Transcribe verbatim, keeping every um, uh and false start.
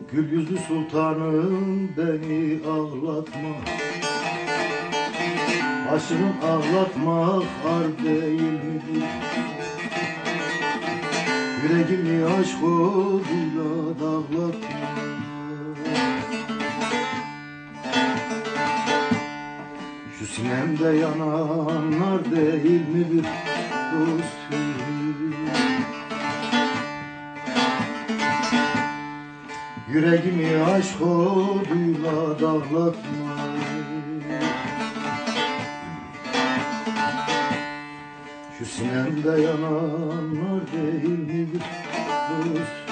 Gül yüzlü sultanım beni ağlatma. Aşığın ağlatmak ar değil midir? Yüreğimi aşk oduyla dağlatma. Şu sinemde yananlar değil midir dostum? Yüreğimi aşk oduyla dağlatma. Şu sinemde yananlar değil midir dostum?